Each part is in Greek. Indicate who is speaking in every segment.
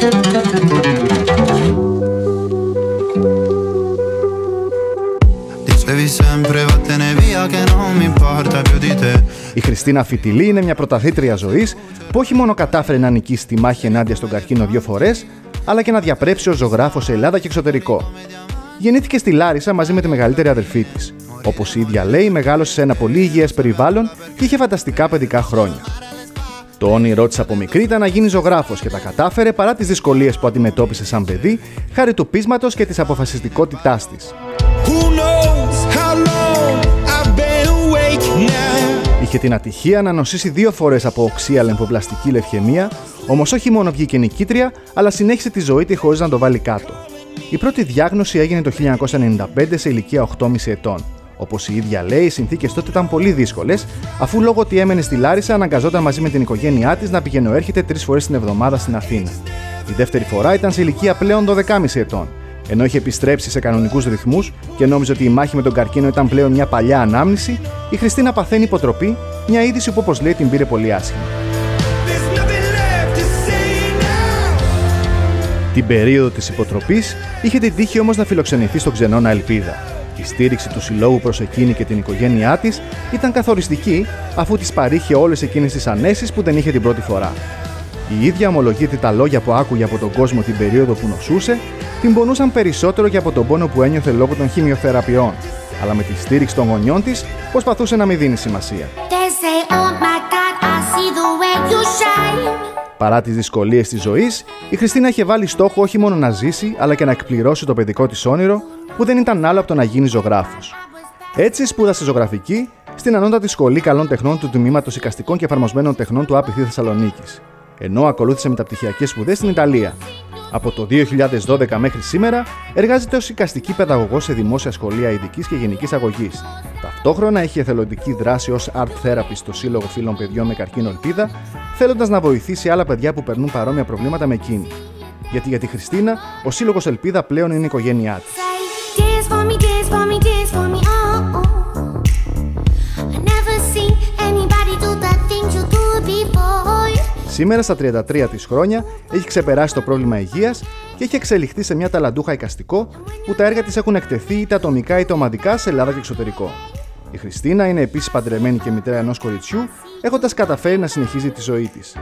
Speaker 1: Η Χριστίνα Φιτιλή είναι μια πρωταθλήτρια ζωής που όχι μόνο κατάφερε να νικήσει τη μάχη ενάντια στον καρκίνο 2 φορές, αλλά και να διαπρέψει ως ζωγράφος σε Ελλάδα και εξωτερικό. Γεννήθηκε στη Λάρισα μαζί με τη μεγαλύτερη αδελφή της. Όπως η ίδια λέει, μεγάλωσε σε ένα πολύ υγιές περιβάλλον και είχε φανταστικά παιδικά χρόνια. Το όνειρό της από μικρή ήταν να γίνει ζωγράφος και τα κατάφερε παρά τις δυσκολίες που αντιμετώπισε σαν παιδί, χάρη του πείσματος και της αποφασιστικότητάς της. Είχε την ατυχία να νοσήσει 2 φορές από οξεία λεμφοβλαστική λευχαιμία, όμως όχι μόνο βγήκε νικήτρια, αλλά συνέχισε τη ζωή της χωρίς να το βάλει κάτω. Η πρώτη διάγνωση έγινε το 1995 σε ηλικία 8,5 ετών. Όπως η ίδια λέει, οι συνθήκες τότε ήταν πολύ δύσκολες, αφού λόγω ότι έμενε στη Λάρισα αναγκαζόταν μαζί με την οικογένειά της να πηγαινοέρχεται 3 φορές την εβδομάδα στην Αθήνα. Η δεύτερη φορά ήταν σε ηλικία πλέον 12,5 ετών. Ενώ είχε επιστρέψει σε κανονικούς ρυθμούς και νόμιζε ότι η μάχη με τον καρκίνο ήταν πλέον μια παλιά ανάμνηση, η Χριστίνα παθαίνει υποτροπή, μια είδηση που όπως λέει την πήρε πολύ άσχημα. Την περίοδο της υποτροπής είχε την τύχη όμως να φιλοξενηθεί στο Ξενώνα Ελπίδα. Η στήριξη του συλλόγου προς εκείνη και την οικογένειά της ήταν καθοριστική, αφού της παρήχε όλες εκείνες τις ανέσεις που δεν είχε την πρώτη φορά. Η ίδια ομολογεί ότι τα λόγια που άκουγε από τον κόσμο την περίοδο που νοσούσε την πονούσαν περισσότερο και από τον πόνο που ένιωθε λόγω των χημειοθεραπείων. Αλλά με τη στήριξη των γονιών της προσπαθούσε να μην δίνει σημασία. Παρά τις δυσκολίες της ζωής, η Χριστίνα είχε βάλει στόχο όχι μόνο να ζήσει, αλλά και να εκπληρώσει το παιδικό της όνειρο, που δεν ήταν άλλο από το να γίνει ζωγράφος. Έτσι σπούδασε ζωγραφική στην Ανώτατη Σχολή Καλών Τεχνών του Τμήματος Εικαστικών και Εφαρμοσμένων Τεχνών του ΑΠΙΘ Θεσσαλονίκης, ενώ ακολούθησε μεταπτυχιακές σπουδές στην Ιταλία. Από το 2012 μέχρι σήμερα εργάζεται ως εικαστική παιδαγωγός σε δημόσια σχολεία ειδικής και γενικής αγωγής. Ταυτόχρονα έχει εθελοντική δράση ως art therapist στο Σύλλογο Φίλων Παιδιών με Καρκίνο Ελπίδα, θέλοντας να βοηθήσει άλλα παιδιά που περνούν παρόμοια προβλήματα με εκείνη. Γιατί για τη Χριστίνα, ο Σύλλογος Ελπίδα πλέον είναι η οικογένειά της. Σήμερα, στα 33 της χρόνια, έχει ξεπεράσει το πρόβλημα υγείας και έχει εξελιχθεί σε μια ταλαντούχα εικαστικό που τα έργα της έχουν εκτεθεί είτε ατομικά είτε ομαδικά σε Ελλάδα και εξωτερικό. Η Χριστίνα είναι επίσης παντρεμένη και μητέρα ενός κοριτσιού, έχοντας καταφέρει να συνεχίζει τη ζωή της.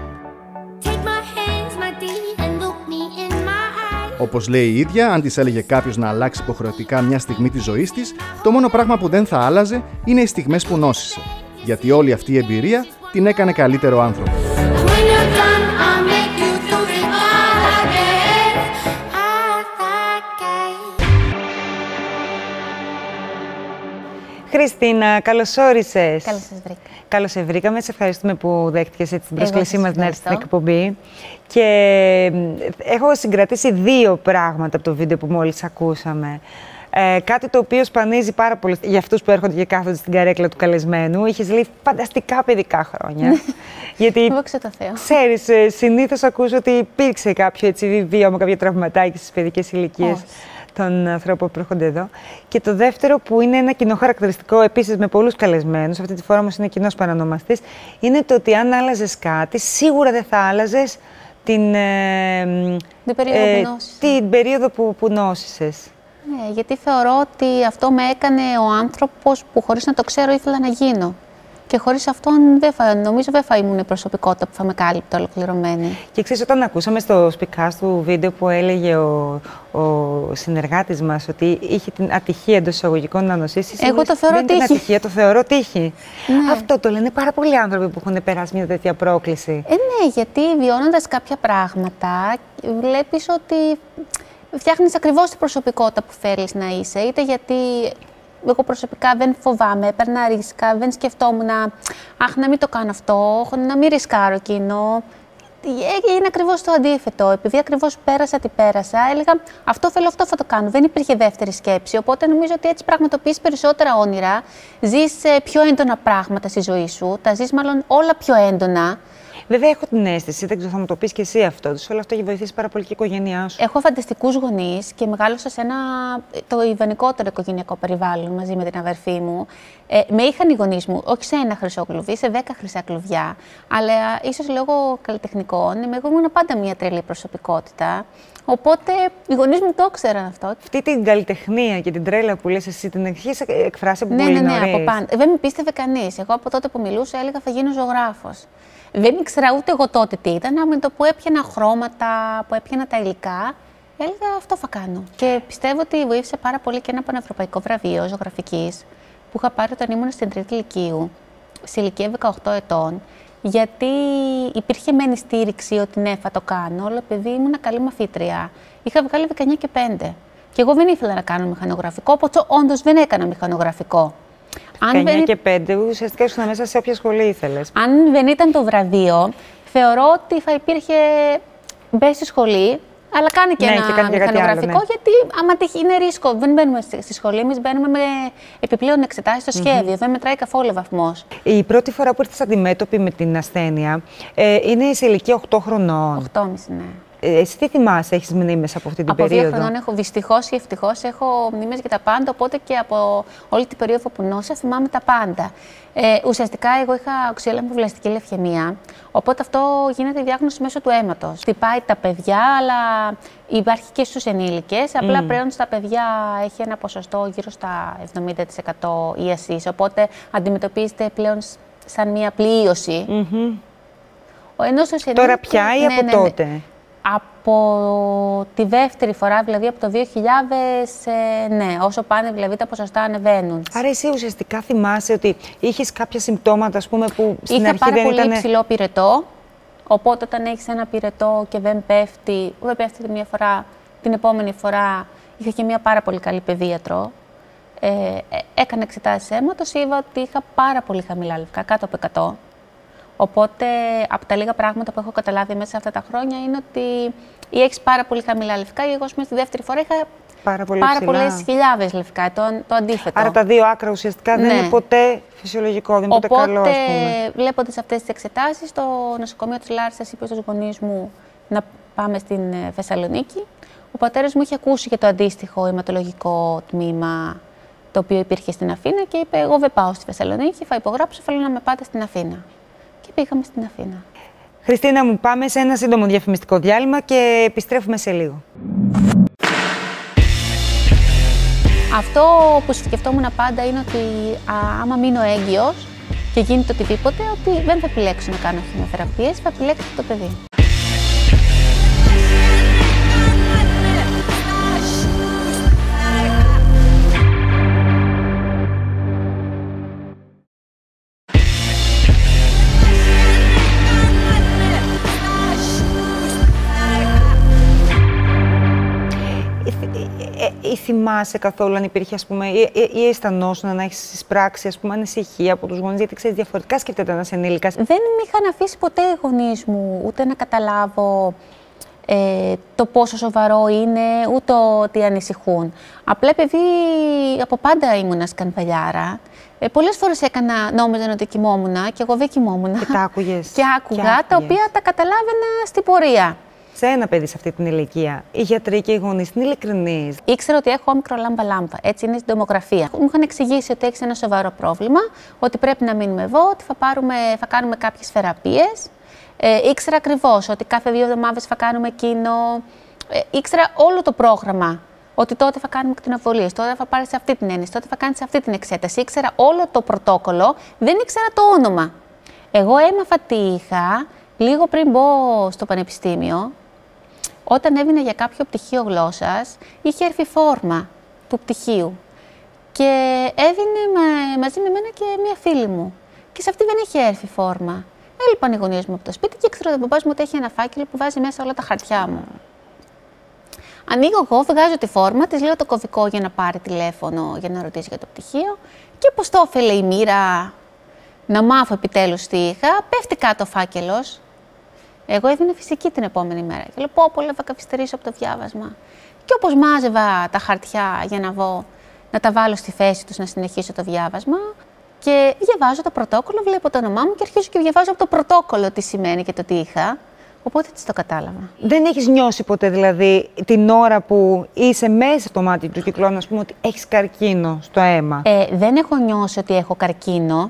Speaker 1: Όπως λέει η ίδια, αν της έλεγε κάποιος να αλλάξει υποχρεωτικά μια στιγμή της ζωής της, το μόνο πράγμα που δεν θα άλλαζε είναι οι στιγμές που νόσησε. Γιατί όλη αυτή η εμπειρία την έκανε καλύτερο άνθρωπο.
Speaker 2: Χριστίνα, καλώς όρισες.
Speaker 3: Καλώς σας βρήκα.
Speaker 2: Καλώς σε βρήκαμε. Σε ευχαριστούμε που δέχτηκες την πρόσκλησή μας να έρθεις στην εκπομπή. Και έχω συγκρατήσει 2 πράγματα από το βίντεο που μόλις ακούσαμε. Κάτι το οποίο σπανίζει πάρα πολύ για αυτούς που έρχονται και κάθονται στην καρέκλα του καλεσμένου. Είχες λέει φανταστικά παιδικά χρόνια. Γιατί ξέρεις, συνήθως ακούς ότι υπήρξε κάποιο έτσι, βίωμα, κάποιο τραυματάκι στις παιδικές ηλικίες των ανθρώπων που έρχονται εδώ. Και το δεύτερο, που είναι ένα κοινό χαρακτηριστικό επίσης με πολλούς καλεσμένους, αυτή τη φορά όμως είναι κοινός παρανομαστής, είναι το ότι αν άλλαζες κάτι, σίγουρα δεν θα άλλαζες την περίοδο που νόσησες.
Speaker 3: Ναι, γιατί θεωρώ ότι αυτό με έκανε ο άνθρωπος που χωρίς να το ξέρω ήθελα να γίνω. Και χωρίς αυτόν νομίζω δεν θα ήμουν η προσωπικότητα που θα με κάλυπτε ολοκληρωμένη.
Speaker 2: Και ξέρεις, όταν ακούσαμε στο speakcast του βίντεο που έλεγε ο συνεργάτης μας ότι είχε την ατυχία εντός εισαγωγικών να νοσήσει.
Speaker 3: Εγώ το θεωρώ τύχη.
Speaker 2: Ατυχία, το θεωρώ τύχη.
Speaker 3: Ναι.
Speaker 2: Αυτό το λένε πάρα πολλοί άνθρωποι που έχουν περάσει μια τέτοια πρόκληση.
Speaker 3: Ναι, γιατί βιώνοντας κάποια πράγματα, βλέπεις ότι φτιάχνεις ακριβώς την προσωπικότητα που θέλεις να είσαι. Είτε γιατί εγώ προσωπικά δεν φοβάμαι, έπαιρνα ρίσκα, δεν σκεφτόμουν να μην το κάνω αυτό, να μην ρισκάρω εκείνο. Είναι ακριβώς το αντίθετο. Επειδή ακριβώς πέρασα τι πέρασα, έλεγα αυτό θέλω, αυτό θα το κάνω. Δεν υπήρχε δεύτερη σκέψη. Οπότε νομίζω ότι έτσι πραγματοποιείς περισσότερα όνειρα, ζεις πιο έντονα πράγματα στη ζωή σου, τα ζεις μάλλον όλα πιο έντονα.
Speaker 2: Βέβαια, έχω την αίσθηση, δεν ξέρω, θα μου το πεις και εσύ αυτό. Σε όλο αυτό έχει βοηθήσει πάρα πολύ και η οικογένειά σου.
Speaker 3: Έχω φανταστικούς γονείς και μεγάλωσα σε το ιδανικότερο οικογενειακό περιβάλλον μαζί με την αδερφή μου. Με είχαν οι γονείς μου, όχι σε ένα χρυσό κλουβί, σε 10 χρυσά κλουβιά. Αλλά ίσως λόγω καλλιτεχνικών, εγώ ήμουν πάντα μια τρελή προσωπικότητα. Οπότε οι γονείς μου το ήξεραν αυτό.
Speaker 2: Αυτή την καλλιτεχνία και την τρέλα που λες εσύ, την έχεις εκφράσει από πολύ νωρίς.
Speaker 3: Ναι, από πάντα. Δεν με πίστευε κανείς. Εγώ από τότε που μιλούσα έλεγα θα γίνω ζωγράφος. Δεν ήξερα ούτε εγώ τότε τι ήταν, αλλά με το που έπιανα χρώματα, που έπιανα τα υλικά, έλεγα αυτό θα κάνω. Και πιστεύω ότι βοήθησε πάρα πολύ και ένα πανευρωπαϊκό βραβείο ζωγραφικής που είχα πάρει όταν ήμουν στην τρίτη λυκείου, σε ηλικία 18 ετών. Γιατί υπήρχε μεν η στήριξη ότι ναι, θα το κάνω, αλλά επειδή ήμουν καλή μαθήτρια. Είχα βγάλει 19 και 5. Και εγώ δεν ήθελα να κάνω μηχανογραφικό, οπότε όντως δεν έκανα μηχανογραφικό.
Speaker 2: 19 και 5, ουσιαστικά ήσουν μέσα σε όποια σχολή ήθελες.
Speaker 3: Αν δεν ήταν το βραβείο, θεωρώ ότι θα υπήρχε μπες στη σχολή, αλλά κάνει και ένα μηχανογραφικό,
Speaker 2: άλλο, ναι.
Speaker 3: γιατί άμα τύχει είναι ρίσκο. Δεν μπαίνουμε στη σχολή, εμείς μπαίνουμε με επιπλέον εξετάσεις στο σχέδιο. Δεν μετράει καθόλου ο βαθμός.
Speaker 2: Η πρώτη φορά που ήρθες αντιμέτωπη με την ασθένεια είναι σε ηλικία 8 χρονών.
Speaker 3: 8,5, ναι.
Speaker 2: Εσύ τι θυμάσαι, έχεις μνήμες από αυτή την περίοδο?
Speaker 3: Από 2 χρονών έχω, δυστυχώς ή ευτυχώς, έχω μνήμες για τα πάντα, οπότε και από όλη την περίοδο που νόσα θυμάμαι τα πάντα. Ουσιαστικά, εγώ είχα οξυέλαιμη αμφιβλαστική λευκαιμία, οπότε αυτό γίνεται η διάγνωση μέσω του αίματος. Χτυπάει τα παιδιά, αλλά υπάρχει και στους ενήλικες. Απλά πλέον στα παιδιά έχει ένα ποσοστό γύρω στα 70% ίασης, οπότε αντιμετωπίζεται πλέον σαν μια πλοίωση.
Speaker 2: Τώρα πια ή από τότε?
Speaker 3: Από τη δεύτερη φορά, δηλαδή από το 2000, ναι, όσο πάνε δηλαδή τα ποσοστά ανεβαίνουν.
Speaker 2: Άρα εσύ ουσιαστικά θυμάσαι ότι είχες κάποια συμπτώματα, ας πούμε, που στην αρχή
Speaker 3: πάρα
Speaker 2: δεν
Speaker 3: πολύ
Speaker 2: ήταν...
Speaker 3: υψηλό πυρετό, οπότε όταν έχεις ένα πυρετό και δεν πέφτει μια φορά, την επόμενη φορά είχα και μια πάρα πολύ καλή παιδίατρο. Έκανα εξετάσεις αίματος, είδα ότι είχα πάρα πολύ χαμηλά λευκά, κάτω από 100. Οπότε, από τα λίγα πράγματα που έχω καταλάβει μέσα σε αυτά τα χρόνια είναι ότι ή έχεις πάρα πολύ χαμηλά λευκά, ή εγώ στη δεύτερη φορά είχα πάρα πολλές χιλιάδες λευκά, το αντίθετο.
Speaker 2: Άρα τα δύο άκρα ουσιαστικά δεν είναι ποτέ φυσιολογικό, δεν είναι ποτέ καλό, ας πούμε.
Speaker 3: Οπότε, βλέποντας αυτές τις εξετάσεις, στο νοσοκομείο της Λάρισσας είπε στους γονείς μου να πάμε στην Θεσσαλονίκη. Ο πατέρας μου είχε ακούσει για το αντίστοιχο αιματολογικό τμήμα το οποίο υπήρχε στην Αθήνα και είπε: εγώ δεν πάω στη Θεσσαλονίκη, θα υπογράψω, θέλω να με πάτε στην Αθήνα. Και πήγαμε στην Αθήνα.
Speaker 2: Χριστίνα μου, πάμε σε ένα σύντομο διαφημιστικό διάλειμμα και επιστρέφουμε σε λίγο.
Speaker 3: Αυτό που σκεφτόμουν πάντα είναι ότι άμα μείνω έγκυος και γίνει το οτιδήποτε, ότι δεν θα επιλέξω να κάνω χημειοθεραπείες, θα επιλέξω το παιδί.
Speaker 2: Ή θυμάσαι καθόλου αν υπήρχε, ας πούμε, ή αισθανόσουν να έχεις εισπράξει, ας πούμε, ανησυχία από τους γονείς, γιατί ξέρεις, διαφορετικά σκέφτεται ένας ενήλικας.
Speaker 3: Δεν με είχαν αφήσει ποτέ οι γονείς μου ούτε να καταλάβω το πόσο σοβαρό είναι, ούτε ότι ανησυχούν. Απλά επειδή από πάντα ήμουνα σκανδαλιάρα, πολλές φορές νόμιζαν ότι κοιμόμουν και εγώ δεν κοιμόμουν.
Speaker 2: Και τα άκουγες.
Speaker 3: Και άκουγα, τα οποία τα καταλάβαινα στην πορεία.
Speaker 2: Σε ένα παιδί σε αυτή την ηλικία, οι γιατροί και οι γονείς είναι ειλικρινείς.
Speaker 3: Ήξερα ότι έχω όμικρο λάμπα-λάμπα. Έτσι είναι στην τομογραφία. Μου είχαν εξηγήσει ότι έχει ένα σοβαρό πρόβλημα, ότι πρέπει να μείνουμε εδώ, ότι θα κάνουμε κάποιες θεραπείες. Ήξερα ακριβώς ότι κάθε 2 εβδομάδες θα κάνουμε εκείνο. Ήξερα όλο το πρόγραμμα. Ότι τότε θα κάνουμε κτηνοβολίες, τότε θα πάρεις αυτή την έννοια, τότε θα κάνεις αυτή την εξέταση. Ήξερα όλο το πρωτόκολλο, δεν ήξερα το όνομα. Εγώ έμαθα τι είχα λίγο πριν μπω στο πανεπιστήμιο. Όταν έβγαινα για κάποιο πτυχίο γλώσσας, είχε έρθει φόρμα του πτυχίου και έδινε μαζί με μένα και μία φίλη μου. Και σε αυτή δεν είχε έρθει φόρμα. Έλειπαν οι γονείς μου από το σπίτι και ήξερα ότι ο μπαμπάς μου ότι έχει ένα φάκελο που βάζει μέσα όλα τα χαρτιά μου. Ανοίγω εγώ, βγάζω τη φόρμα, της λέω το κωδικό για να πάρει τηλέφωνο για να ρωτήσει για το πτυχίο και πώς το έφερε η μοίρα να μάθω επιτέλους τι είχα, πέφτει κάτω ο φάκελος. Εγώ έδινα φυσική την επόμενη μέρα και λέω πω θα καθυστερήσω από το διάβασμα. Και όπως μάζευα τα χαρτιά για να τα βάλω στη θέση τους να συνεχίσω το διάβασμα, Και διαβάζω το πρωτόκολλο, βλέπω το όνομά μου και αρχίζω και διαβάζω από το πρωτόκολλο τι σημαίνει και το τι είχα. Οπότε έτσι το κατάλαβα.
Speaker 2: Δεν έχεις νιώσει ποτέ, δηλαδή, την ώρα που είσαι μέσα στο μάτι του κυκλώνου, ας πούμε, ότι έχεις καρκίνο στο αίμα?
Speaker 3: Δεν έχω νιώσει ότι έχω καρκίνο.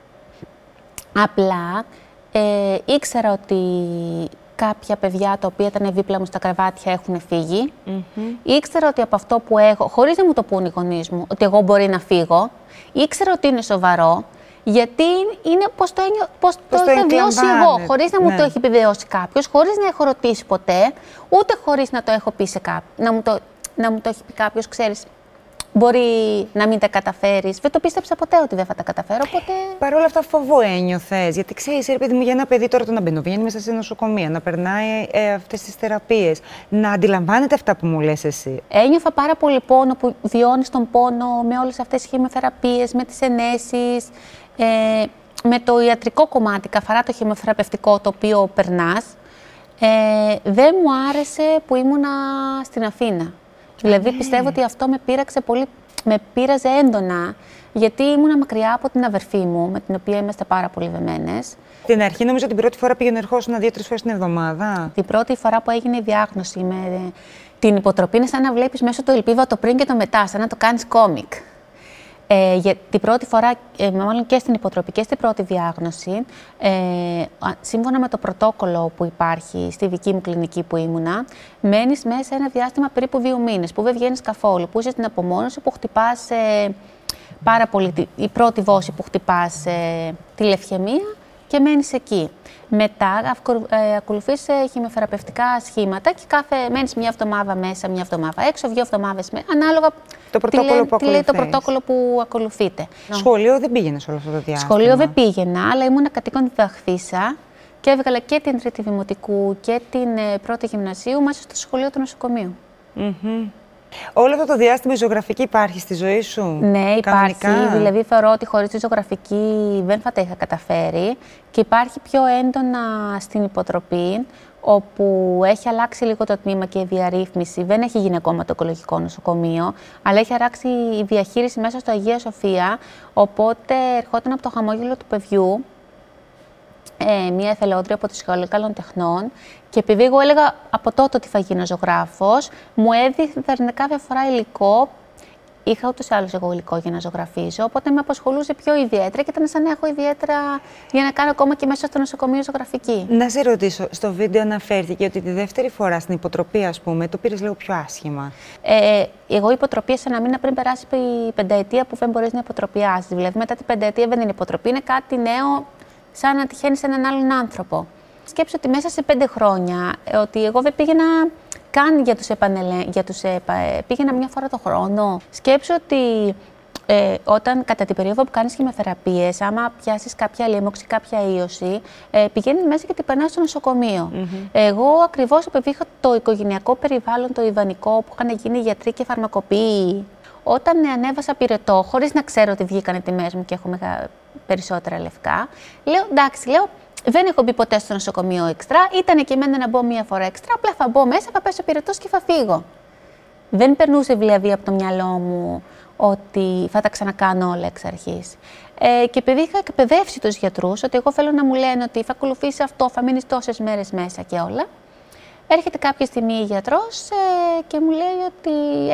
Speaker 3: Απλά ήξερα ότι κάποια παιδιά τα οποία ήταν δίπλα μου στα κρεβάτια έχουν φύγει. Ήξερα ότι από αυτό που έχω, χωρίς να μου το πούν οι γονείς μου, ότι εγώ μπορεί να φύγω, ήξερα ότι είναι σοβαρό, γιατί είναι πώς το είχα βιώσει εγώ, χωρίς να μου το έχει επιβεβαιώσει κάποιος, χωρίς να έχω ρωτήσει ποτέ, ούτε χωρίς να το έχω πει σε κάποιον, να μου το έχει πει κάποιος, ξέρεις, μπορεί να μην τα καταφέρεις. Δεν το πίστεψα ποτέ ότι δεν θα τα καταφέρω, οπότε...
Speaker 2: Παρ' όλα αυτά, φόβο ένιωθες, γιατί ξέρεις, ρε παιδί μου, για ένα παιδί τώρα το να μπαινοβγαίνει μέσα σε νοσοκομεία, να περνάει αυτές τις θεραπείες, να αντιλαμβάνεται αυτά που μου λες εσύ.
Speaker 3: Ένιωθα πάρα πολύ πόνο, που βιώνεις τον πόνο με όλες αυτές τις χημειοθεραπείες, με τις ενέσεις, με το ιατρικό κομμάτι, καθαρά το χημειοθεραπευτικό το οποίο περνάς. Δεν μου άρεσε που ήμουνα στην Αθήνα. Δηλαδή, πιστεύω ότι αυτό με πείραξε πολύ, με πείραζε έντονα, γιατί ήμουνα μακριά από την αδερφή μου, με την οποία είμαστε πάρα πολύ δεμένες.
Speaker 2: Την αρχή, νομίζω την πρώτη φορά πήγαινε ερχόσουν 2-3 φορές την εβδομάδα.
Speaker 3: Την πρώτη φορά που έγινε η διάγνωση με την υποτροπή είναι σαν να βλέπεις μέσω του Ελπίδα το πριν και το μετά, σαν να το κάνεις κόμικ. Για την πρώτη φορά, μάλλον και στην υποτροπή και στην πρώτη διάγνωση, σύμφωνα με το πρωτόκολλο που υπάρχει στη δική μου κλινική που ήμουνα, μένεις μέσα ένα διάστημα περίπου 2 μήνες, που δεν βγαίνεις καθόλου, που είσαι στην απομόνωση, που χτυπάς πάρα πολύ, η πρώτη δόση που χτυπάς τη λευχαιμία και μένεις εκεί. Μετά ακολουθείς χημειοθεραπευτικά σχήματα και μένεις μια εβδομάδα μέσα, μια εβδομάδα έξω, 2 εβδομάδες μέσα, ανάλογα τι λέει το πρωτόκολλο που ακολουθείτε.
Speaker 2: Σχολείο δεν πήγαινες όλο αυτό το διάστημα?
Speaker 3: Σχολείο δεν πήγαινα, αλλά ήμουν κατοίκον διδαχθήσα και έβγαλα και την τρίτη δημοτικού και την πρώτη γυμνασίου μέσα στο σχολείο του νοσοκομείου.
Speaker 2: Όλο αυτό το διάστημα η ζωγραφική υπάρχει στη ζωή σου?
Speaker 3: Ναι, υπάρχει. Δηλαδή, θεωρώ ότι χωρίς τη ζωγραφική δεν θα τα είχα καταφέρει. Και υπάρχει πιο έντονα στην υποτροπή, όπου έχει αλλάξει λίγο το τμήμα και η διαρρύθμιση. Δεν έχει γίνει ακόμα το οικολογικό νοσοκομείο, αλλά έχει αλλάξει η διαχείριση μέσα στο Αγία Σοφία. Οπότε ερχόταν από το χαμόγελο του παιδιού μία εθελόντρια από τη Σχολή Καλών Τεχνών και επειδή εγώ έλεγα από τότε ότι θα γίνω ζωγράφος, μου έδινε κάθε φορά υλικό. Είχα ούτως ή άλλως εγώ υλικό για να ζωγραφίζω, οπότε με απασχολούσε πιο ιδιαίτερα και ήταν σαν να έχω ιδιαίτερα για να κάνω ακόμα και μέσα στο νοσοκομείο ζωγραφική.
Speaker 2: Να σε ρωτήσω, στο βίντεο αναφέρθηκε ότι τη δεύτερη φορά στην υποτροπή, ας πούμε, το πήρες λίγο πιο άσχημα.
Speaker 3: Εγώ υποτροπή σε ένα μήνα πριν περάσει η πενταετία που δεν μπορείς να υποτροπιάσεις. Δηλαδή, μετά την πενταετία δεν είναι υποτροπή, είναι κάτι νέο, σαν να τυχαίνεις έναν άλλον άνθρωπο. Σκέψου ότι μέσα σε 5 χρόνια, ότι εγώ δεν πήγαινα καν για τους πήγαινα μια φορά το χρόνο. Σκέψου ότι όταν κατά την περίοδο που κάνεις χημειοθεραπείες, άμα πιάσεις κάποια λίμωξη, κάποια ίωση, πηγαίνεις μέσα και την περνάς στο νοσοκομείο. Εγώ ακριβώς επειδή είχα το οικογενειακό περιβάλλον, το ιδανικό, που είχαν γίνει γιατροί και φαρμακοποιοί, όταν ανέβασα πυρετό, χωρίς να ξέρω ότι βγήκαν οι τιμές μου και έχω περισσότερα λευκά, λέω εντάξει, δεν έχω μπει ποτέ στο νοσοκομείο έξτρα. Ήταν και εμένα να μπω μία φορά έξτρα. Απλά θα μπω μέσα, θα πέσω πυρετός και θα φύγω. Δεν περνούσε δηλαδή από το μυαλό μου ότι θα τα ξανακάνω όλα εξ αρχής. Και επειδή είχα εκπαιδεύσει τους γιατρούς ότι εγώ θέλω να μου λένε ότι θα ακολουθήσει αυτό, θα μείνεις τόσες μέρες μέσα και όλα. Έρχεται κάποια στιγμή η γιατρός και μου λέει ότι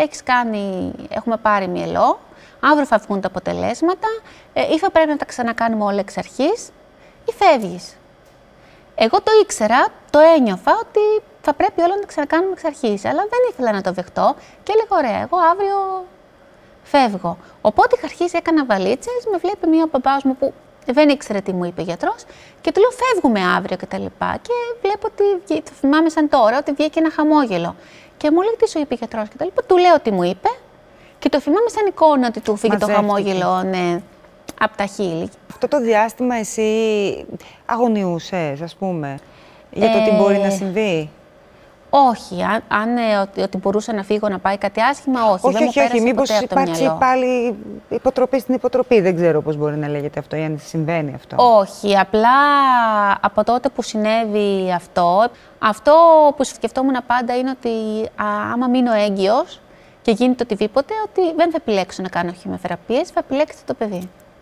Speaker 3: έχουμε πάρει μυελό, αύριο θα βγουν τα αποτελέσματα, ή θα πρέπει να τα ξανακάνουμε όλα εξ αρχής, ή φεύγεις. Εγώ το ήξερα, το ένιωθα ότι θα πρέπει όλα να τα ξανακάνουμε εξ αρχής, αλλά δεν ήθελα να το δεχτώ και έλεγα ωραία, εγώ αύριο φεύγω. Οπότε είχα αρχίσει, έκανα βαλίτσες, με βλέπει ο μπαμπάς μου που δεν ήξερε τι μου είπε ο γιατρός και του λέω φεύγουμε αύριο κτλ. Και βλέπω ότι, το θυμάμαι σαν τώρα, ότι βγήκε ένα χαμόγελο. Και μου λέει τι σου είπε ο γιατρός κτλ. Του λέω τι μου είπε και το θυμάμαι σαν εικόνα ότι του φύγει το χαμόγελο, ναι, από τα χείλη. Αυτό
Speaker 2: το διάστημα εσύ αγωνιούσες, ας πούμε, για το τι μπορεί να συμβεί?
Speaker 3: Όχι, ότι μπορούσα να φύγω να πάει κάτι άσχημα, όχι.
Speaker 2: Όχι, μήπως υπάρξει πάλι υποτροπή στην υποτροπή, δεν ξέρω πώς μπορεί να λέγεται αυτό ή αν συμβαίνει αυτό.
Speaker 3: Όχι, απλά από τότε που συνέβη αυτό που σκεφτόμουν πάντα είναι ότι άμα μείνω έγκυος και γίνει το οτιδήποτε, ότι δεν θα επιλέξω να κάνω χημειοθεραπείες, θα επιλέξετε το παιδί.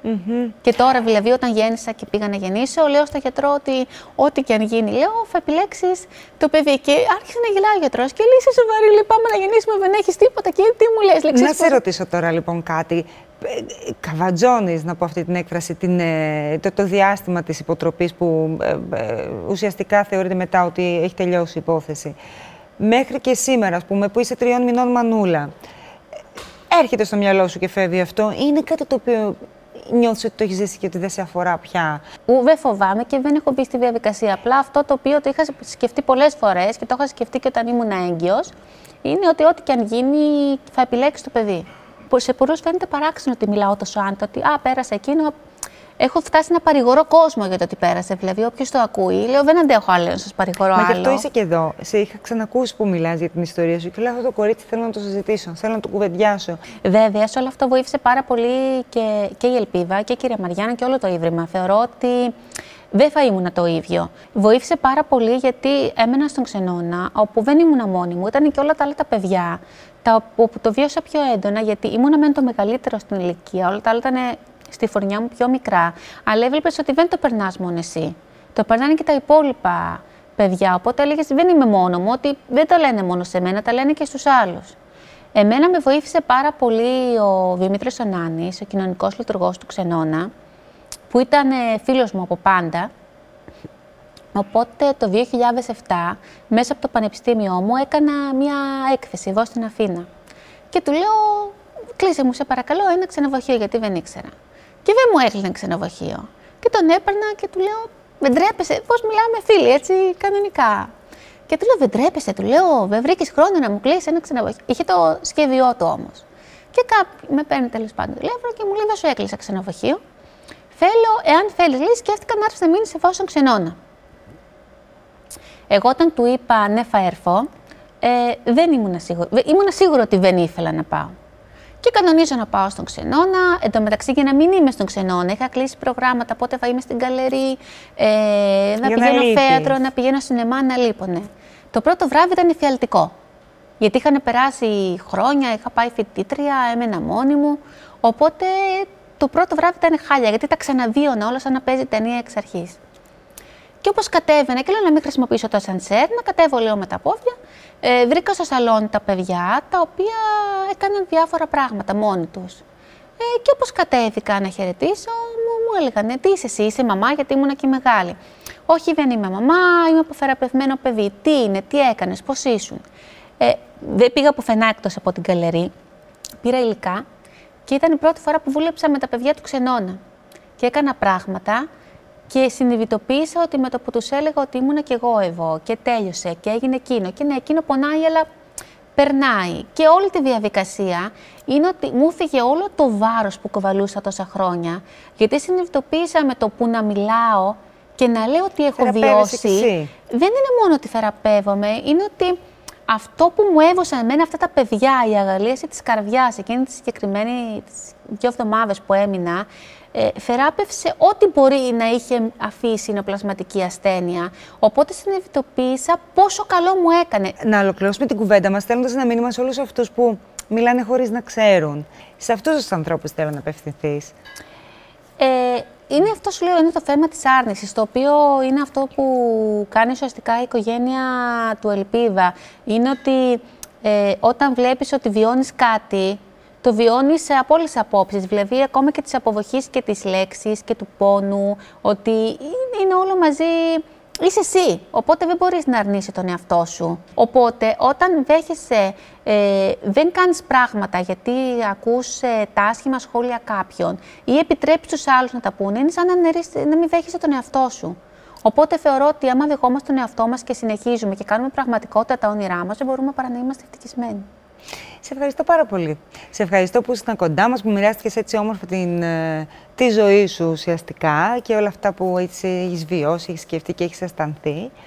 Speaker 3: Και τώρα δηλαδή όταν γέννησα και πήγα να γεννήσω, λέω στο γιατρό ότι ό,τι και αν γίνει, λέω, θα επιλέξεις το παιδί. Και άρχισε να γελάει ο γιατρός και λέει, είσαι σοβαρή, λέει, πάμε να γεννήσουμε, δεν έχεις τίποτα και τι μου λες.
Speaker 2: Να σε ρωτήσω τώρα λοιπόν κάτι. Καβατζώνεις, να πω αυτή την έκφραση, το διάστημα της υποτροπής που ουσιαστικά θεωρείται μετά ότι έχει τελειώσει η υπόθεση. Μέχρι και σήμερα, ας πούμε, που είσαι 3 μηνών μανούλα, έρχεται στο μυαλό σου και φεύγει αυτό, είναι κάτι το οποίο νιώθεις ότι το έχεις ζήσει και ότι δεν σε αφορά πια?
Speaker 3: Δεν φοβάμαι και δεν έχω μπει στη διαδικασία. Απλά αυτό το οποίο το είχα σκεφτεί πολλές φορές και το είχα σκεφτεί και όταν ήμουν έγκυος, είναι ότι ό,τι και αν γίνει θα επιλέξεις το παιδί. Σε πολλούς φαίνεται παράξενο ότι μιλάω τόσο άνετα, ότι πέρασε εκείνο. Έχω φτάσει να παρηγορώ κόσμο για το ότι πέρασε. Δηλαδή, όποιος το ακούει, λέω: δεν αντέχω άλλο να σας παρηγορώ άλλο.
Speaker 2: Μα γι' αυτό είσαι και εδώ. Σε είχα ξανακούσει που μιλάς για την ιστορία σου και λέω: αυτό το κορίτσι θέλω να το συζητήσω, θέλω να το κουβεντιάσω.
Speaker 3: Βέβαια, σε όλο αυτό βοήθησε πάρα πολύ και η Ελπίδα και η κυρία Μαριάννα και όλο το Ίδρυμα. Θεωρώ ότι δεν θα ήμουν το ίδιο. Βοήθησε πάρα πολύ γιατί έμενα στον Ξενώνα, όπου δεν ήμουν μόνη μου, ήταν και όλα τα άλλα τα παιδιά. Όπου το βίωσα πιο έντονα, γιατί ήμουνα μεν το μεγαλύτερο στην ηλικία, όλα τα άλλα ήταν στη φωνιά μου πιο μικρά, αλλά έβλεπες ότι δεν το περνάς μόνο εσύ. Το περνάνε και τα υπόλοιπα παιδιά. Οπότε έλεγες: δεν είμαι μόνο μου, ότι δεν το λένε μόνο σε μένα, τα λένε και στους άλλους. Εμένα με βοήθησε πάρα πολύ ο Δημήτρης ο Νάνης, ο κοινωνικός λειτουργός του Ξενώνα, που ήταν φίλος μου από πάντα. Οπότε το 2007, μέσα από το πανεπιστήμιό μου, έκανα μία έκθεση εδώ στην Αθήνα. Και του λέω: κλείσε μου, σε παρακαλώ, ένα ξενοδοχείο, γιατί δεν ήξερα. Και δεν μου έκλεινε ξενοδοχείο. Και τον έπαιρνα και του λέω: δεν τρέπεσαι, πώς μιλάμε φίλοι, έτσι κανονικά. Και του λέω: δεν τρέπεσαι, του λέω: δεν βρήκες χρόνο να μου κλείσει ένα ξενοδοχείο. Είχε το σχέδιό του όμως. Και με παίρνει τέλος πάντων τηλέφωνο και μου λέει: δεν σου έκλεισα ξενοδοχείο. Θέλω, εάν θέλεις, λέει, σκέφτηκα να έρθεις να μείνεις εφόσον Ξενώνα. Εγώ όταν του είπα ναι, θα έρθω, δεν ήμουν σίγουρη. Ήμουν σίγουρη ότι δεν ήθελα να πάω. Και κανονίζω να πάω στον Ξενώνα. Εν τω μεταξύ, για να μην είμαι στον Ξενώνα, είχα κλείσει προγράμματα. Πότε θα είμαι στην γκαλερί, να πηγαίνω θέατρο, να πηγαίνω σινεμά, να λείπωνε. Το πρώτο βράδυ ήταν εφιαλτικό. Γιατί είχαν περάσει χρόνια, είχα πάει φοιτήτρια, έμενα μόνη μου. Οπότε το πρώτο βράδυ ήταν χάλια, γιατί τα ξαναβίωνα όλα σαν να παίζει ταινία εξ αρχής. Και όπως κατέβαινα, και λέω να μην χρησιμοποιήσω το ασανσέρ, να κατέβω λίγο με τα πόδια, βρήκα στο σαλόνι τα παιδιά, τα οποία έκαναν διάφορα πράγματα μόνοι τους. Και όπως κατέβηκα να χαιρετήσω, μου έλεγαν: τι είσαι εσύ, είσαι μαμά, γιατί ήμουν και μεγάλη. Όχι, δεν είμαι μαμά, είμαι αποθεραπευμένο παιδί. Τι είναι, τι έκανες, πώς ήσουν. Δεν πήγα πουθενά εκτός από την γκαλερί. Πήρα υλικά και ήταν η πρώτη φορά που δούλεψα με τα παιδιά του Ξενώνα. Και έκανα πράγματα. Και συνειδητοποίησα ότι με το που τους έλεγα ότι ήμουν κι εγώ εδώ και τέλειωσε και έγινε εκείνο. Και ναι, εκείνο πονάει, αλλά περνάει. Και όλη τη διαδικασία είναι ότι μου έφυγε όλο το βάρος που κοβαλούσα τόσα χρόνια. Γιατί συνειδητοποίησα με το που να μιλάω και να λέω ότι έχω βιώσει. Δεν είναι μόνο ότι θεραπεύομαι, είναι ότι αυτό που μου έδωσαν εμένα αυτά τα παιδιά, η αγαλίαση της καρδιάς, εκείνη τη συγκεκριμένη τις 2 εβδομάδες που έμεινα, θεράπευσε ό,τι μπορεί να είχε αφήσει η νεοπλασματική ασθένεια. Οπότε συνειδητοποίησα πόσο καλό μου έκανε.
Speaker 2: Να ολοκληρώσουμε την κουβέντα μας στέλνοντας ένα μήνυμα σε όλους αυτούς που μιλάνε χωρίς να ξέρουν. Σε αυτούς τους ανθρώπους θέλω να απευθυνθείς.
Speaker 3: Είναι αυτό, σου λέω, είναι το θέμα της άρνησης, το οποίο είναι αυτό που κάνει ουσιαστικά η οικογένεια του Ελπίδα. Είναι ότι όταν βλέπεις ότι βιώνεις κάτι, το βιώνεις από όλες τις απόψεις, δηλαδή ακόμα και της αποδοχής και της λέξης και του πόνου, ότι είναι όλο μαζί, είσαι εσύ, οπότε δεν μπορείς να αρνήσεις τον εαυτό σου. Οπότε όταν δέχεσαι, δεν κάνεις πράγματα γιατί ακούς τα άσχημα σχόλια κάποιον ή επιτρέπεις τους άλλους να τα πούνε, είναι σαν να μην δέχεσαι τον εαυτό σου. Οπότε θεωρώ ότι άμα δεχόμαστε τον εαυτό μας και συνεχίζουμε και κάνουμε πραγματικότητα τα όνειρά μας, δεν μπορούμε παρά να είμαστε ευτυχισμένοι.
Speaker 2: Σε ευχαριστώ πάρα πολύ. Σε ευχαριστώ που ήσασταν κοντά μας, που μοιράστηκες έτσι όμορφα τη ζωή σου ουσιαστικά και όλα αυτά που έχεις βιώσει, έχεις σκεφτεί και έχεις αισθανθεί.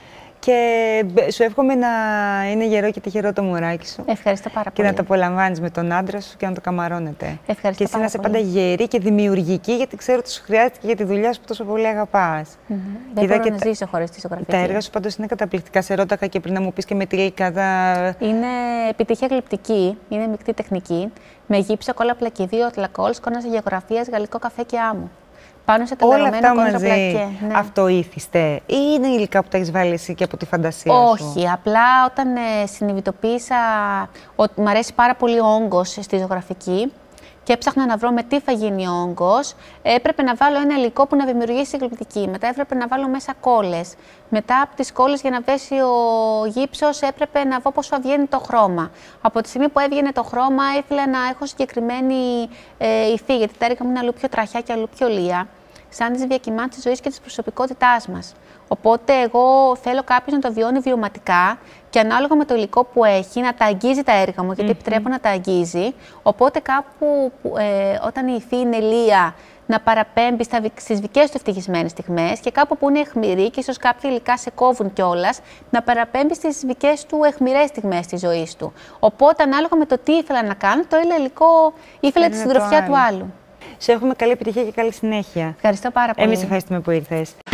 Speaker 2: Και σου εύχομαι να είναι γερό και τυχερό το μωράκι σου.
Speaker 3: Ευχαριστώ πάρα
Speaker 2: και
Speaker 3: πολύ.
Speaker 2: Και να το απολαμβάνεις με τον άντρα σου και να το καμαρώνετε.
Speaker 3: Ευχαριστώ.
Speaker 2: Και εσύ να είσαι πάντα γερή και δημιουργική, γιατί ξέρω ότι σου χρειάζεται και για τη δουλειά σου που τόσο πολύ αγαπάς.
Speaker 3: Δεν μπορώ να ζήσω χωρίς τη ζωγραφική.
Speaker 2: Τα έργα σου πάντως είναι καταπληκτικά. Σε ρώτακα και πριν να μου πεις και με τη Λίκα.
Speaker 3: Είναι επιτυχία γλυπτική, είναι μεικτή τεχνική. Με γύψο, κόλλα πλακιδί, οτλακόλ, σκόνας γεωγραφίας, γαλλικό καφέ και άμμο. Πάνω σε τεταγραμμένο κόντρα πλακέ. Ναι.
Speaker 2: Αυτό ήθιστε, ή είναι υλικά που τα έχεις βάλει εσύ και από τη φαντασία σου?
Speaker 3: Όχι, απλά όταν συνειδητοποίησα ότι μου αρέσει πάρα πολύ ο όγκος στη ζωγραφική και έψαχνα να βρω με τι θα γίνει ο όγκος, έπρεπε να βάλω ένα υλικό που να δημιουργήσει γλυπτική. Μετά έπρεπε να βάλω μέσα κόλλες. Μετά από τις κόλλες για να πέσει ο γύψος έπρεπε να δω πώς θα βγαίνει το χρώμα. Από τη στιγμή που έβγαινε το χρώμα ήθελα να έχω συγκεκριμένη υφή, γιατί τα έργα μου είναι αλλού πιο τραχιά και αλλού πιο λία, σαν τις διακυμάνσεις της ζωής και της προσωπικότητάς μας. Οπότε εγώ θέλω κάποιος να το βιώνει βιωματικά και ανάλογα με το υλικό που έχει να τα αγγίζει τα έργα μου, γιατί επιτρέπω να τα αγγίζει. Οπότε κάπου όταν η υφή είναι λία να παραπέμπει στις δικές του ευτυχισμένες στιγμές και κάπου που είναι αιχμηρή και ίσως κάποια υλικά σε κόβουν κιόλας, να παραπέμπει στις δικές του αιχμηρές στιγμές της ζωής του. Οπότε ανάλογα με το τι ήθελα να κάνω, το υλικό ήθελε τη συντροφιά του άλλου.
Speaker 2: Σε εύχομαι καλή επιτυχία και καλή συνέχεια.
Speaker 3: Ευχαριστώ πάρα πολύ.
Speaker 2: Εμείς ευχαριστούμε που ήρθες.